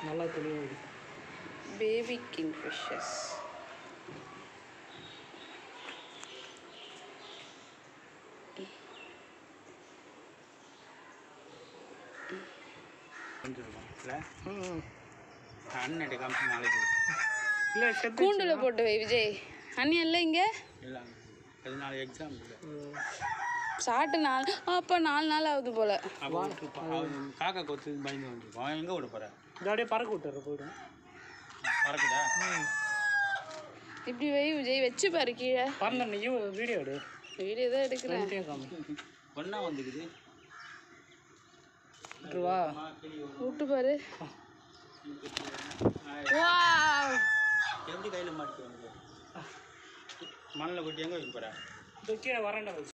நல்லா தெளிவாக பேபி கிங்ஃபிஷர்ஸ். கூண்டில் போட்டு வை விஜய். அண்ணி இல்லை இங்கே சாப்பிட்டு 4 அப்போ 4 நாள் ஆகுது போல. காக்கா கொத்து பயந்து வந்துருக்கோம். எங்கே விட போகிறேன்? அப்படியே பறக்க விட்டுற போய்டும். பறக்குதா? இப்படி வை விஜய், வச்சு பாரு கீழே. பறந்த நீயும் வீடியோ எடு. வீடியோ தான் எடுக்கிறேன். ஒன்றா வந்துக்குது. வா விட்டு பாரு. வாவ், எப்படி கையில் மாட்டிட்டு வந்து மண்ணில் கொட்டி எங்கே வைக்க போகிறேன்? கீழே வரண்டா வச்சு